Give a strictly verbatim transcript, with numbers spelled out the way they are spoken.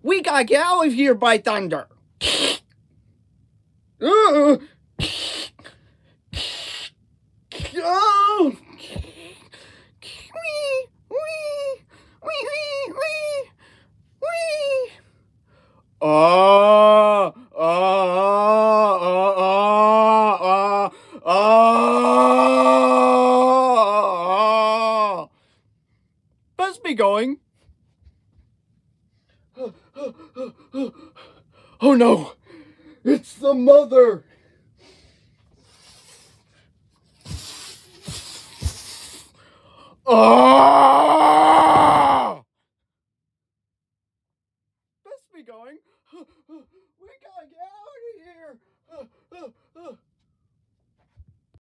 We gotta get out of here by thunder. Uh, oh. Wee, wee, wee, wee, wee, wee. Oh, oh, oh, oh, oh, oh. Let's be going. Oh no, it's the mother. Oh.